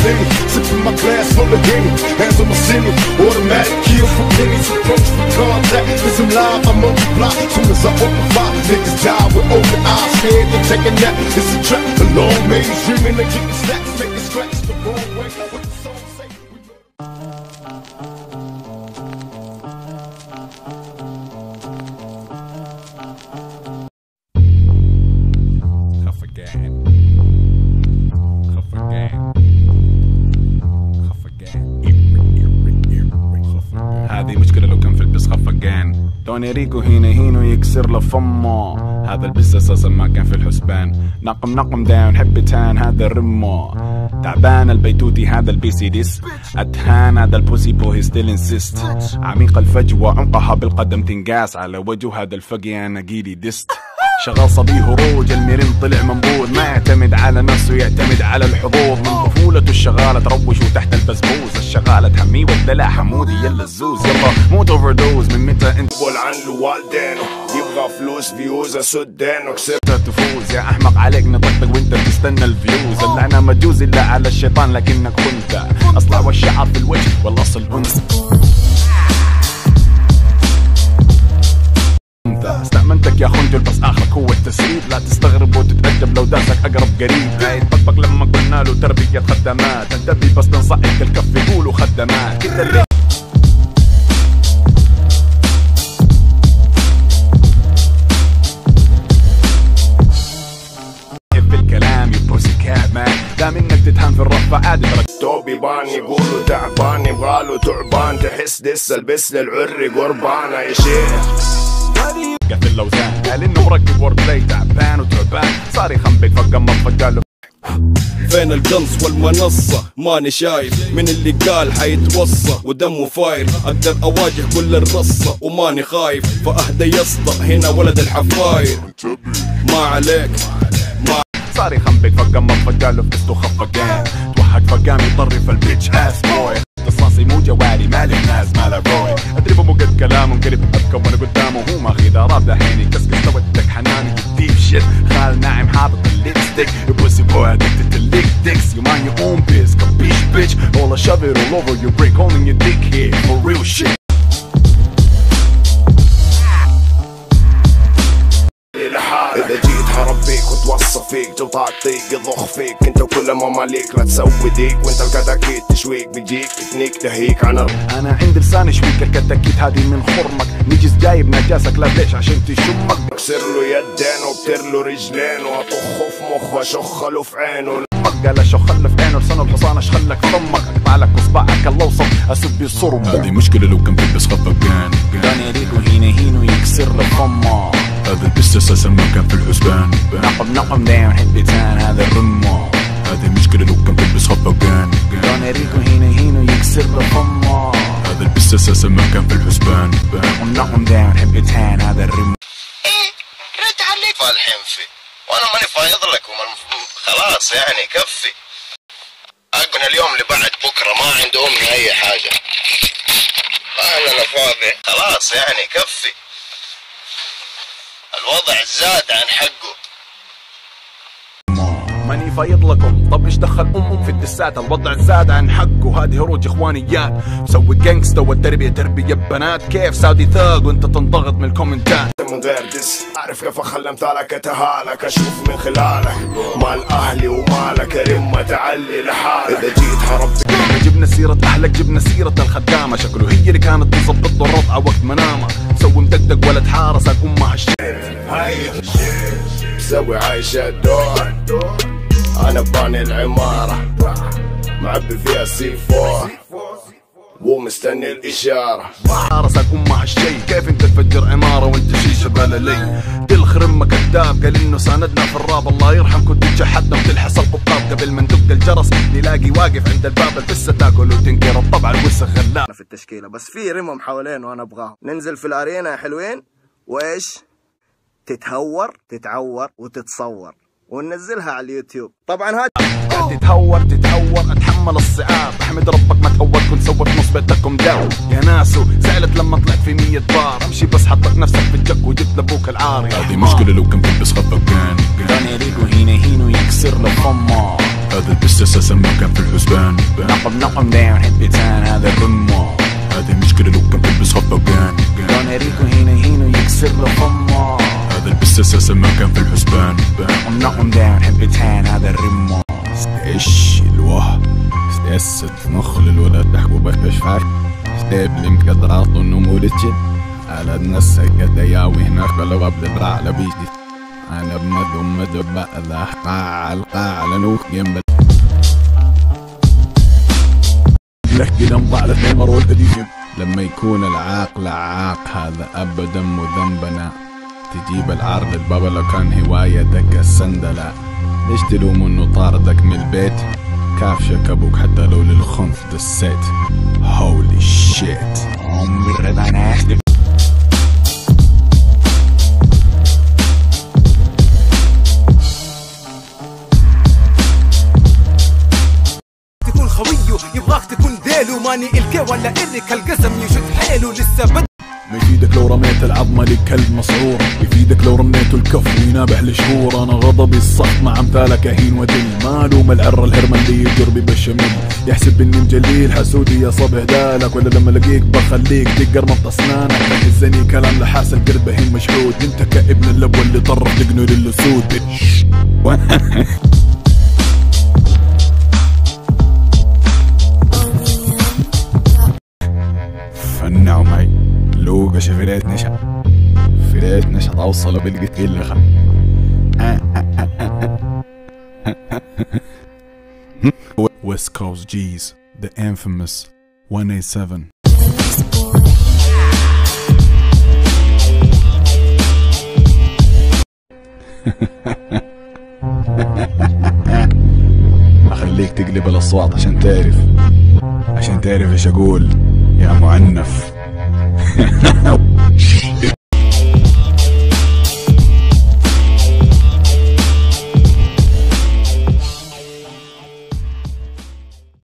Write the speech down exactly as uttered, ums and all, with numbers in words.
Henny, sipping my glass full of Henny. Hands on my ceiling, automatic kill for pennies. Approach for contact, cause I'm live, I multiply. Soon as I open fire, niggas die with open eyes. Scared to take a nap, it's a trap. A long maze, dreaming of getting stacks, making scratch the wrong way. What the song say? هذه مشكلة لو كان في البس خفقان. دوني ريكو هنا هينو يكسر له فمه. هذا البس اساسا ما كان في الحسبان. نقم نقم داون حب تان هذا الرمو. تعبان البيتوتي هذا البي سي ديس. اتهان هذا البوسي بوهي ستيل انسيست. عميق الفجوة عمقها بالقدم تنقاس. على وجه هذا الفقي انا جيلي ديست. شغال صبي هروج الميرين طلع منبوذ. ما يعتمد على نفسه يعتمد على الحظوظ. من طفولته الشغالة تروش وتحت البسبوس. الشغالة تحميه والدلع حمودي يلا الزوز. يلا موت اوفر دوز. من متى انت بول عنه والدينه يبغى فلوس فيوز اسدينه. كسبت تفوز يا احمق عليك نطقطق وانت تستنى الفيوز. اللعنة ما تجوز الا على الشيطان لكنك كنت اصلع والشعر في الوجه والاصل انثى. استأمنتك يا خنجل بس اخرك هو التسريب. لا تستغرب وتتأدب لو داسك اقرب قريب. لا يتطبق لما قلنا له تربية خدمات. انتبه بس تنصعد الكف يقولوا خدمات كده اللي في الكلام يبوسي كات مان. دام انك تتهان في الرفة عادي ترك توبي بان يقولوا تعبان يبغاله تعبان. تحس دس البس للعري قربانة يا شيخ. قفل اللوزان قال انه مركب وورد بلاي تعبان وتعبان. صار يخنبق فقمر فقاله فين القنص والمنصة ماني شايف. من اللي قال حيتوصى ودمه فاير. اقدر اواجه كل الرصة وماني خايف. فاهدى يسطى هنا ولد الحفاير. ما عليك ما صار يخنبق فقمر فقاله فقسته خفقان. توحد فقام يطرف البيتش اس بوي. قصاصي مو جواري مالي الناس مالا روي. اضربه مو قد كلامه انقلب ابكى وانا قدامه. هو ماخذ راب دحيني كسكس سوتك حناني ديب شيت. خال ناعم حاطط الليبستيك. بوسي بوي ادكتد الليك ديكس. You mind your own biz كبيش bitch. All I shove it all over your break holding your dick here for real shit. إذا جيت هربيك وتوصى فيك جو تعطيك يضخ فيك. انت وكل ما ماليك لا تسوي ديك. وانت الكتاكيت تشويك بيجيك تكنيك تهيك عن انا عندي لساني شويك. الكتاكيت هذه من خرمك. نجس جايب نجاسك لا ليش عشان تشمك. بكسر له يدين وبتر له رجلين. واطخه في مخه واشخله في عينه. قال اشخله في عينه لسانه الحصان اشخلك فمك. اقطع لك اصبعك الاوسط اسب يصرم. هذه مشكلة لو كان تلبس خفقان. دوني ريكو هينا هينو يكسر له فمه. هذا البس اساسا ما كان في الحسبان. نقم نقم دايم حب تان هذا الرمو. هذه مشكلة لو كان تلبس خفقان. دوني ريكو هينا هينو يكسر له فمه. هذا البس اساسا ما كان في الحسبان. نقم نقم دايم حب تان هذا الرمو. ايه رد عليك فالحين في وانا ماني فايض لك خلاص يعني كفي. اقنا اليوم اللي بعد بكره ما عند امي اي حاجه. انا فاضي خلاص يعني كفي. الوضع زاد عن حقه. ماني فايض لكم. طب ايش دخل امهم في الدسات؟ الوضع زاد عن حقه. هذه هروج اخوانيات. مسوي جانكستا والتربيه تربيه بنات. كيف ساودي ثاق وانت تنضغط من الكومنتات. من غير دس اعرف كيف اخلي امثالك اتهالك. اشوف من خلالك مال اهلي ومالك رمة تعلي لحالك. اذا جيت هربيك جبنا سيرة اهلك جبنا سيرة الخدامة. شكله هي اللي كانت تظبط له الرضعة وقت منامه. مسوي مدقدق ولا تحارس امها الشيء. هاي مسوي عايش الدور. انا باني العمارة معبي فيها سي فور ومستني الاشارة. حارسك امها الشي. كيف انت تفجر عمارة وانت شيشة بلالي. تلخر امك كذاب قال انه ساندنا في الراب. الله يرحم كنت تجحدنا وتلحس القطاب. قبل ما ندق الجرس نلاقي واقف عند الباب. البسة تاكل وتنكر الطبع الوسخ غلاب في التشكيلة. بس في رمم حوالين وانا ابغاهم. ننزل في الارينا يا حلوين وايش تتهور تتعور وتتصور وننزلها على اليوتيوب. طبعا هذا تتهور تتهور اتحمل الصعاب. احمد ربك ما تهور كنت سوت نص بيتكم داو. يا ناسو زعلت لما طلعت في مية بار. امشي بس حطك نفسك في الجك وجبت لابوك العاري. هذه مشكلة لو كان تلبس خفقان. دوني ريكو هينا هينو يكسر له فمه. هذا البس اساسا ما كان في الحسبان. نقم نقم دايم حبتان هذا الرمة، هذه مشكلة لو كان تلبس هبقان. دون ريكو هنا هنا يكسر له فمه، هذا البس اساسا ما كان في الحسبان. نقم نقم دايم حبتان هذا الرمة. ايش الوه استأسد نخل الولد تحكوا باش فاش ستابل مقدرات النمو لتشل على النسك دياوي هناك لو قبل برع لبيتي انا بمد ومد بأذا قاع القاع لنوك جنب لك نمضع للثمر والقديم. لما يكون العاقل عاق هذا ابدا مو ذنبنا، تجيب العار للبابا لو كان هواية دق السندلة. ليش تلوم انه طاردك من البيت؟ كافشك ابوك حتى لو للخنث دسيت. هولي شيت عمري رضا ناحدف. تكون خويه يبغاك تكون ديلو، ماني الكي ولا إرك القسم يشد حيله لسه بد. ما يفيدك لو رميت العظمة للكلب مسعور، يفيدك لو رميته الكف وينابح لشهور. انا غضبي الصح مع امثالك اهين ودل، مالوم العر الهرمن اللي يجر بالشمل، يحسب اني مجليل حسودي يا صبح دالك، ولا لما الاقيك بخليك تقرمط اسنانك. تهزني كلام لحاس القرد بهين مشهود، انت كابن اللبوه اللي طرف تقنو للاسود. فنعوا معي لوقا شفريت نشا فريت نشا توصل بالقتيل لخم. West Coast G's, the infamous one eighty-seven. أخليك تقلب الأصوات عشان تعرف عشان تعرف ايش أقول يا معنف.